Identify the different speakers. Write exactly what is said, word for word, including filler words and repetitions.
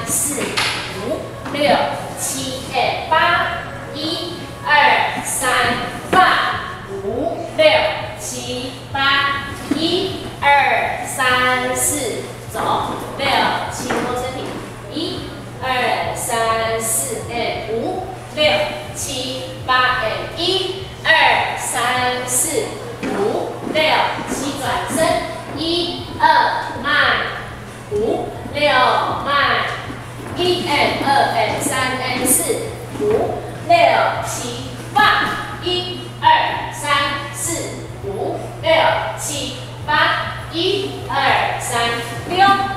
Speaker 1: 四五六七哎八，一二三放五六七八，一二三四走六七摸身体，一二三四哎五六七八哎一二三四五六七转身，一二慢五六慢，一 and 二 and 三 and 四五六七放，一二三四五六七八，一二三溜。